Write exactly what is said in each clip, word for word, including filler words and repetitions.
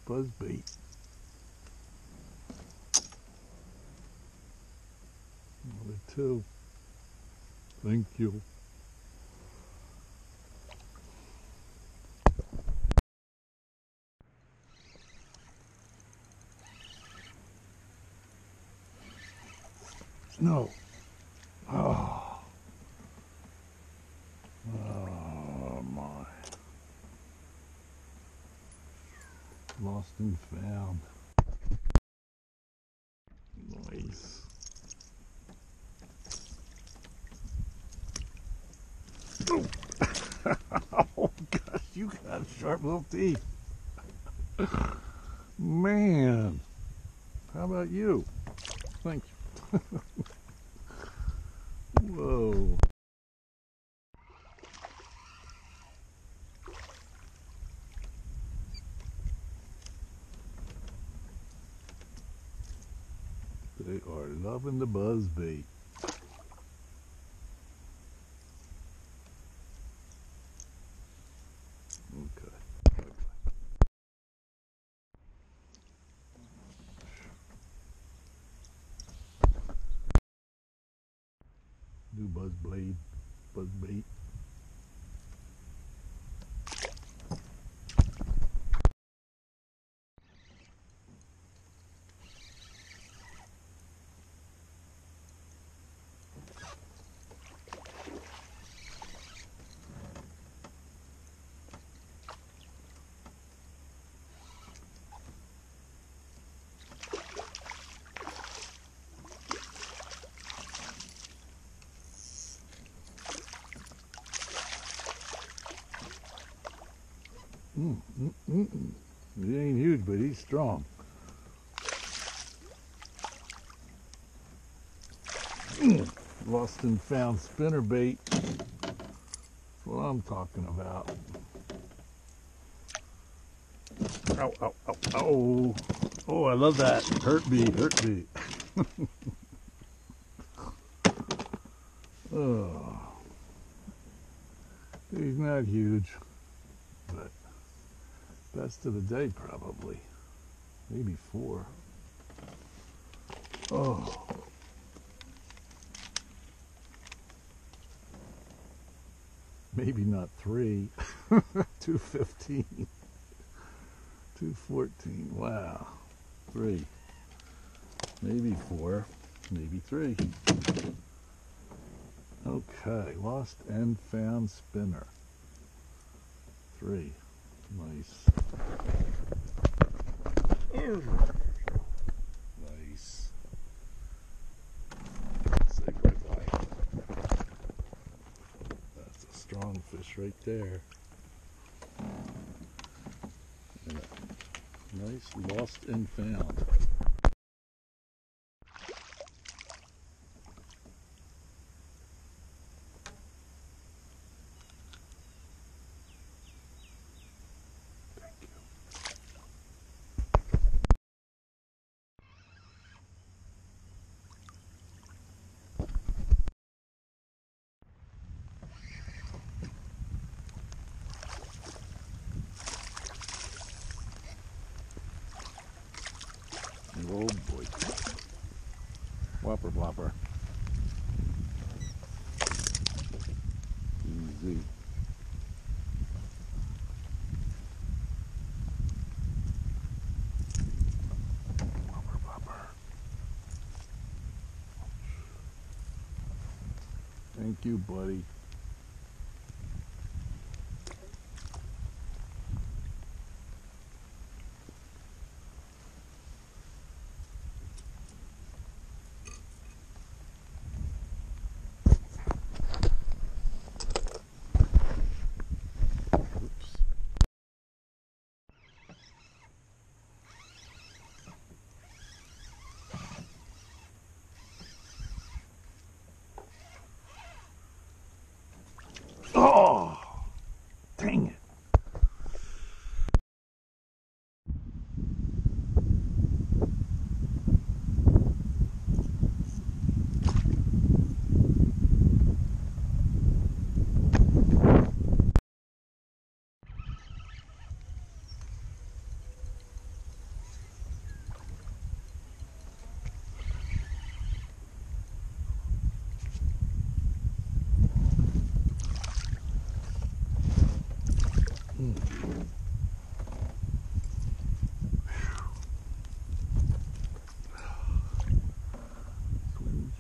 buzz bait. Another two. Thank you. No. Oh. Oh my. Lost and found. Nice. Oh. Oh gosh, you got sharp little teeth. Man. How about you? Thank you. Whoa. They are loving the buzz bait. Okay. New buzz blade, buzz bait. Mm, mm, mm, mm. He ain't huge, but he's strong. Mm. Lost and found spinner bait. That's what I'm talking about. Ow, ow, ow, ow. Oh, I love that. Hurt me, hurt me. Oh. He's not huge, but best of the day probably. Maybe four. Oh. Maybe not three. two fifteen. two fourteen. Wow. Three. Maybe four. Maybe three. Okay. Lost and found spinner. Three. Nice. Nice. Say bye-bye. That's a strong fish right there. And a nice lost and found. Oh boy. Whopper blopper. Easy. Whopper blopper. Thank you, buddy.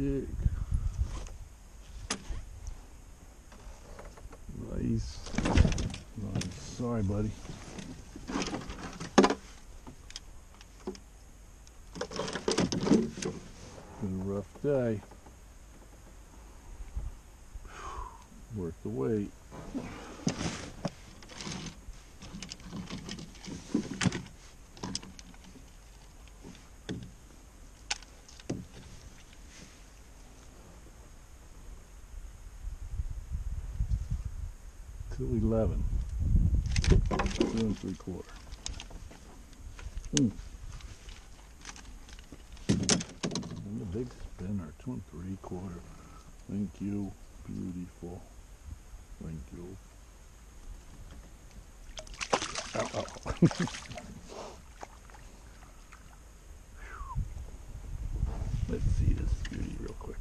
big. Nice. Nice. Sorry, buddy. Been a rough day. Worth the wait. two eleven. Two and three quarter. Mm. And the big spinner, two and three quarter. Thank you. Beautiful. Thank you. Ow, ow. Let's see this beauty real quick.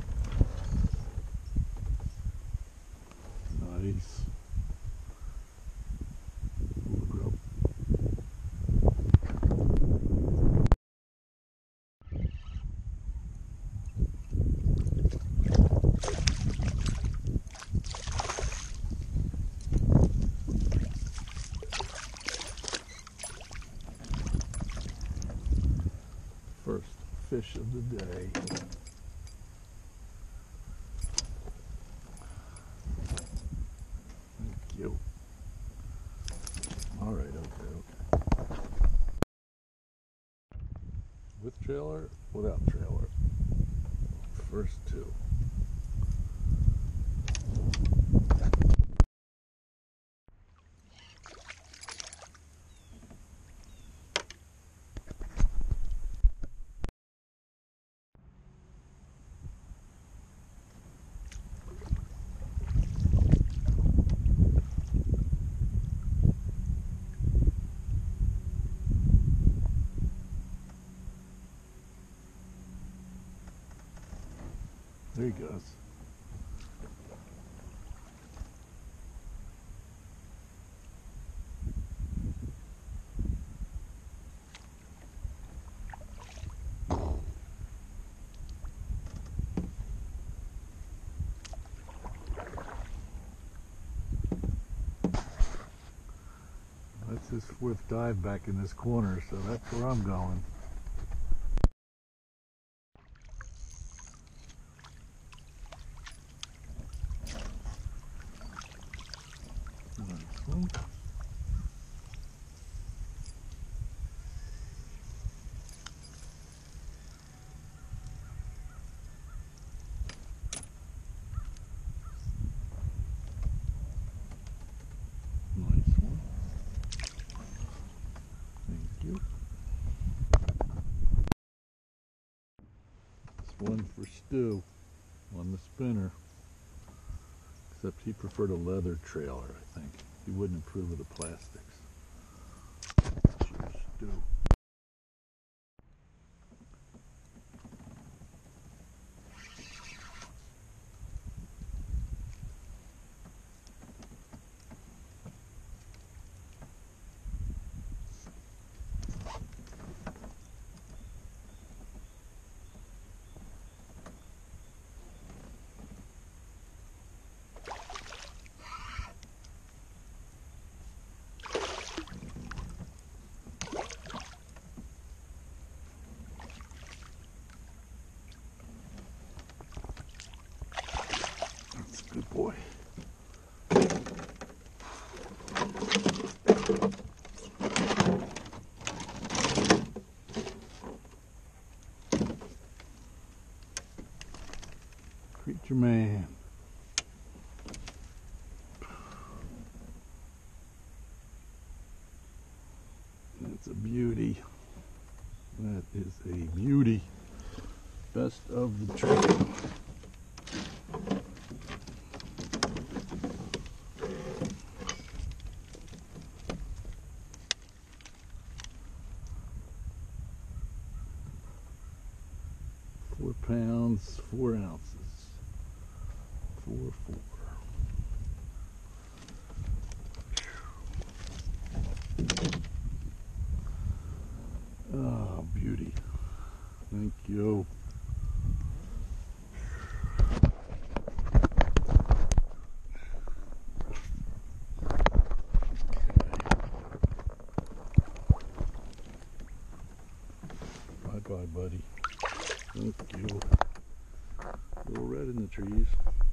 Nice. First fish of the day. Thank you. All right, okay, okay. With trailer, without trailer. First two. There he goes. That's his fourth dive back in this corner, so that's where I'm going. Nice one. Nice one. Thank you. This one for Stu on the spinner. Except he preferred a leather trailer, I think. He wouldn't approve of the plastics. Cheers, Stu. Good boy. Creature man. That's a beauty. That is a beauty. Best of the trade. Four pounds, four ounces. Four, four. Oh, beauty. Thank you. buddy. Thank you. A little red in the trees.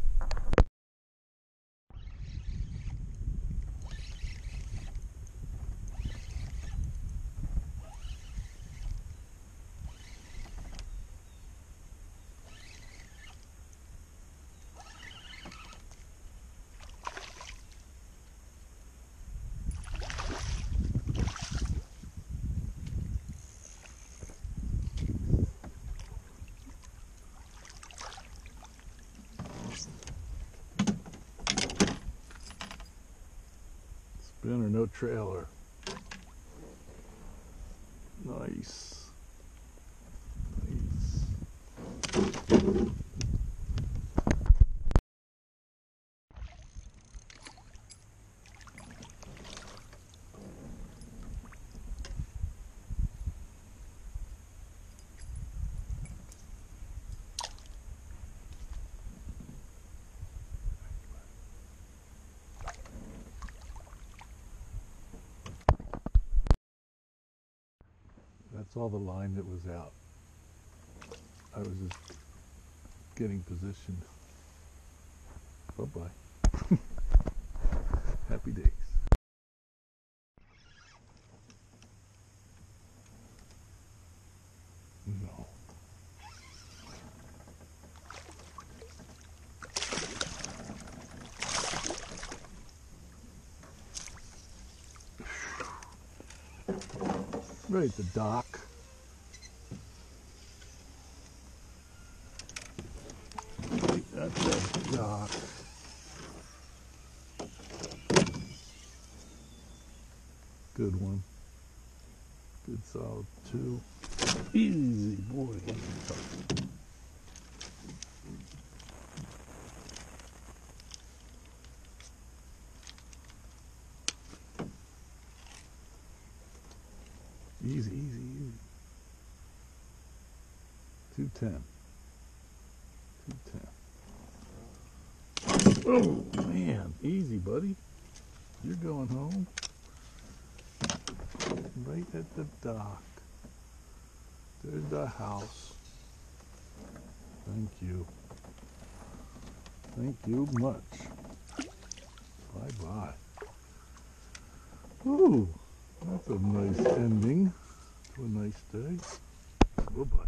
Spinner, no trailer. Nice. Nice. That's all the line that was out. I was just getting positioned. Bye-bye. Happy days. No. Right at the dock. Right at the dock. Good one. Good solid two. Easy boy. Easy, easy, easy. two ten. two ten. Oh, man. Easy, buddy. You're going home. Right at the dock. There's the house. Thank you. Thank you much. Bye-bye. Ooh, that's a nice ending to a nice day. Bye-bye.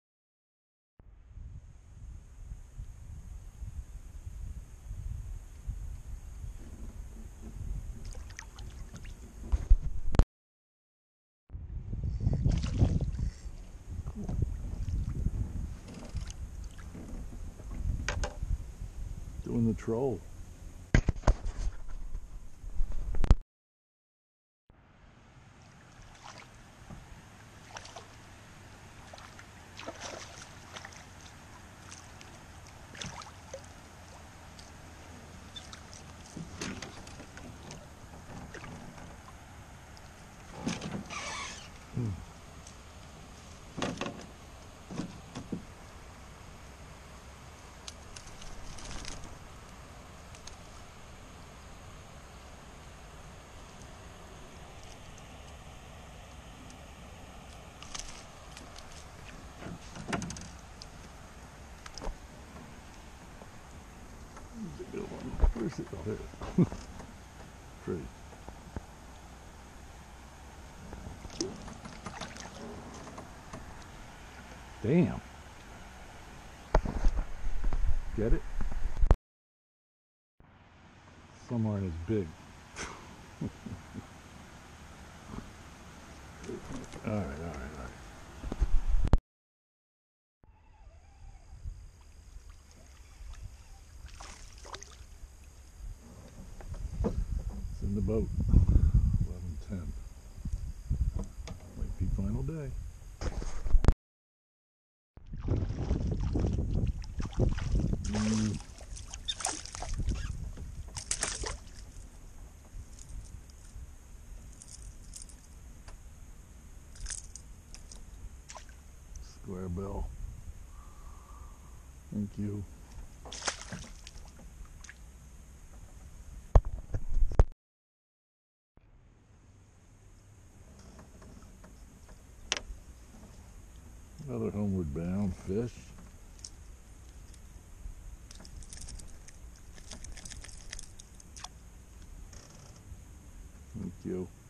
Doing the troll. Hmm. That's a good one. Where's it? Oh, there it is. Pretty. Damn. Get it? Some aren't as big. All right, all right, all right. It's in the boat. eleven ten. Might be final day. Mm. Square bill. Thank you. Another Homeward bound fish. Thank you.